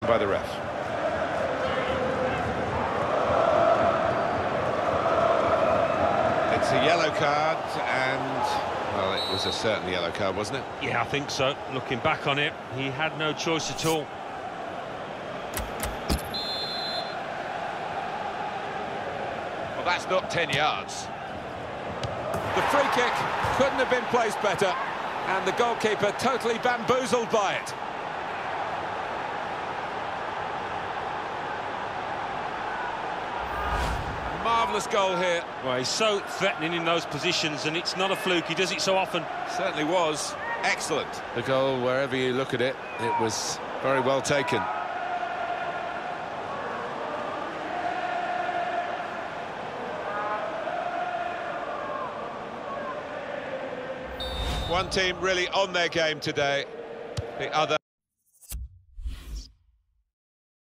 by the ref. It's a yellow card, and, well, it was a certain yellow card, wasn't it? Yeah, I think so. Looking back on it, he had no choice at all. Well, that's not 10 yards. The free kick couldn't have been placed better, and the goalkeeper totally bamboozled by it. Marvellous goal here. Well, he's so threatening in those positions, and it's not a fluke. He does it so often. Certainly was. Excellent. The goal, wherever you look at it, it was very well taken. One team really on their game today, the other